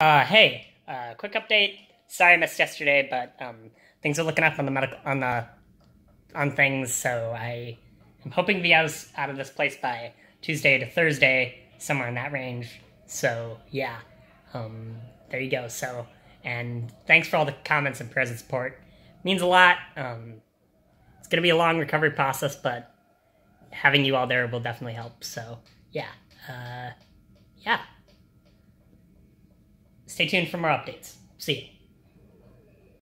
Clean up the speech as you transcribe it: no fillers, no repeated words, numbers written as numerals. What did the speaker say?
Quick update. Sorry I missed yesterday, but things are looking up on the on things, so I am hoping to be out of this place by Tuesday to Thursday, somewhere in that range. So yeah, there you go. So, and thanks for all the comments and prayers and support. Means a lot. It's gonna be a long recovery process, but having you all there will definitely help. So yeah, yeah. Stay tuned for more updates. See you.